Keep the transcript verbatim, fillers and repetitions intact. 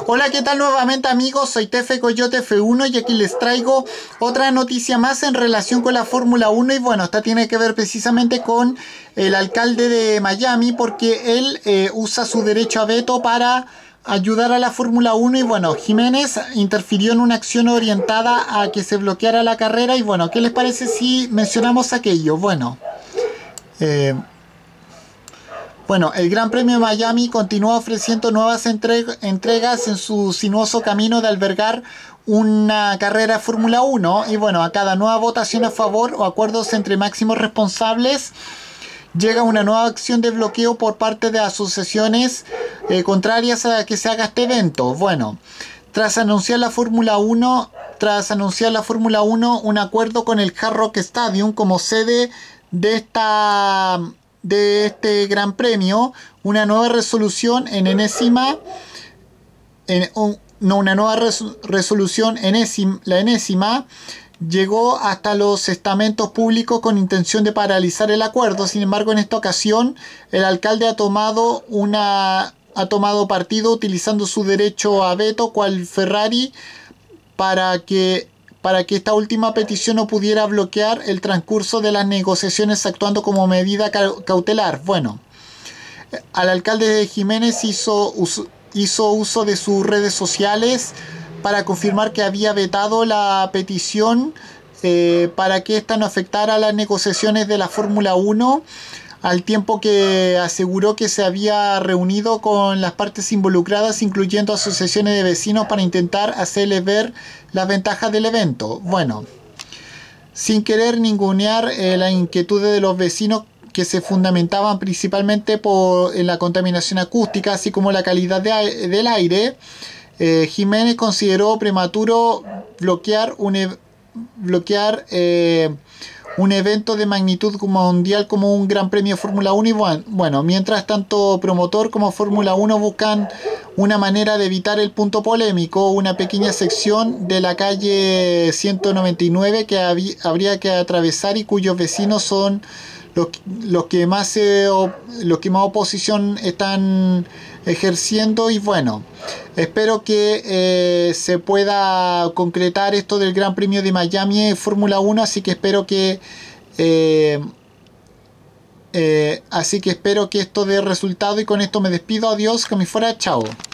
Hola, ¿qué tal nuevamente amigos? Soy Tefe Coyote F uno y aquí les traigo otra noticia más en relación con la Fórmula uno. Y bueno, esta tiene que ver precisamente con el alcalde de Miami, porque él eh, usa su derecho a veto para ayudar a la Fórmula uno. Y bueno, Jiménez interfirió en una acción orientada a que se bloqueara la carrera. Y bueno, ¿qué les parece si mencionamos aquello? Bueno, eh, Bueno, el Gran Premio de Miami continúa ofreciendo nuevas entre entregas en su sinuoso camino de albergar una carrera de Fórmula uno. Y bueno, a cada nueva votación a favor o acuerdos entre máximos responsables, llega una nueva acción de bloqueo por parte de asociaciones eh, contrarias a que se haga este evento. Bueno, tras anunciar la Fórmula uno, tras anunciar la Fórmula uno un acuerdo con el Hard Rock Stadium como sede de esta... de este gran premio, una nueva resolución en enésima en, un, no una nueva res, resolución enésima, la enésima llegó hasta los estamentos públicos con intención de paralizar el acuerdo. Sin embargo, en esta ocasión el alcalde ha tomado una ha tomado partido utilizando su derecho a veto cual Ferrari para que para que esta última petición no pudiera bloquear el transcurso de las negociaciones, actuando como medida cautelar. Bueno, al alcalde de Jiménez hizo uso, hizo uso de sus redes sociales para confirmar que había vetado la petición eh, para que esta no afectara las negociaciones de la Fórmula uno, al tiempo que aseguró que se había reunido con las partes involucradas, incluyendo asociaciones de vecinos, para intentar hacerles ver las ventajas del evento. Bueno, sin querer ningunear eh, las inquietudes de los vecinos, que se fundamentaban principalmente por eh, la contaminación acústica, así como la calidad de, del aire, eh, Jiménez consideró prematuro bloquear un e bloquear eh, un evento de magnitud mundial como un Gran Premio de Fórmula uno. Y bueno, bueno, mientras tanto promotor como Fórmula uno buscan una manera de evitar el punto polémico, una pequeña sección de la calle ciento noventa y nueve que hab habría que atravesar y cuyos vecinos son los, los que más eh, los que más oposición están ejerciendo. Y bueno, espero que eh, se pueda concretar esto del Gran Premio de Miami Fórmula uno, así que espero que eh, eh, así que espero que esto dé resultado. Y con esto me despido, adiós, que me fuera, chao.